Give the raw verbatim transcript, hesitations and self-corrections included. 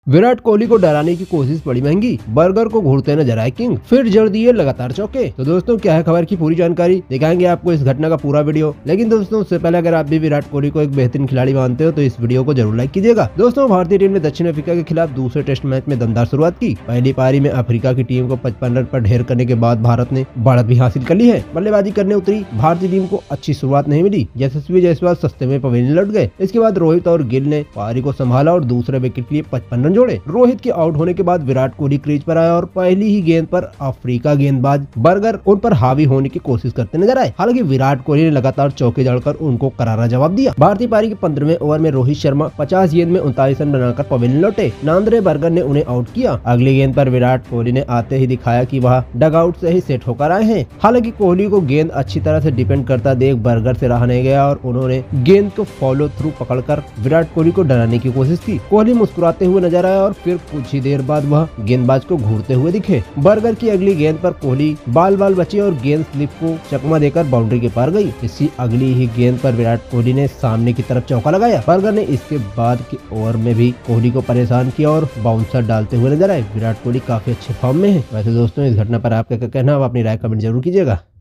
विराट कोहली को डराने की कोशिश बड़ी महंगी, बर्गर को घूरते नजर आए किंग, फिर जड़ दिए लगातार चौके। तो दोस्तों क्या है खबर की पूरी जानकारी दिखाएंगे आपको इस घटना का पूरा वीडियो। लेकिन दोस्तों उससे पहले अगर आप भी विराट कोहली को एक बेहतरीन खिलाड़ी मानते हो तो इस वीडियो को जरूर लाइक कीजिएगा। दोस्तों भारतीय टीम ने दक्षिण अफ्रीका के खिलाफ दूसरे टेस्ट मैच में दमदार शुरुआत की। पहली पारी में अफ्रीका की टीम को पचपन रन पर ढेर करने के बाद भारत ने बढ़त भी हासिल कर ली है। बल्लेबाजी करने उतरी भारतीय टीम को अच्छी शुरुआत नहीं मिली। यशस्वी जायसवाल सस्ते में पवेलियन लौट गए। इसके बाद रोहित और गिल ने पारी को संभाला और दूसरे विकेट के लिए पचपन रन जोड़े। रोहित के आउट होने के बाद विराट कोहली क्रीज पर आया और पहली ही गेंद पर अफ्रीका गेंदबाज बर्गर उन पर हावी होने की कोशिश करते नजर आए। हालांकि विराट कोहली ने लगातार चौके जड़कर उनको करारा जवाब दिया। भारतीय पारी के पंद्रहवें ओवर में रोहित शर्मा पचास गेंद में उनतालीस रन बनाकर पवेलियन लौटे। नांद्रे बर्गर ने उन्हें आउट किया। अगली गेंद पर विराट कोहली ने आते ही दिखाया कि वह डगआउट से ही सेट होकर आए हैं। हालांकि कोहली को गेंद अच्छी तरह से डिपेंड करता देख बर्गर से रहा नहीं गया और उन्होंने गेंद को फॉलो थ्रू पकड़कर विराट कोहली को डराने की कोशिश की। कोहली मुस्कुराते हुए नजर आया और फिर कुछ ही देर बाद वह गेंदबाज को घूरते हुए दिखे। बर्गर की अगली गेंद पर कोहली बाल बाल बचे और गेंद स्लिप को चकमा देकर बाउंड्री के पार गई। इसी अगली ही गेंद पर विराट कोहली ने सामने की तरफ चौका लगाया। बर्गर ने इसके बाद के ओवर में भी कोहली को परेशान किया और बाउंसर डालते हुए नजर आए। विराट कोहली काफी अच्छे फॉर्म में है। वैसे दोस्तों इस घटना पर आपका क्या कहना है, आप अपनी राय कमेंट जरूर कीजिएगा।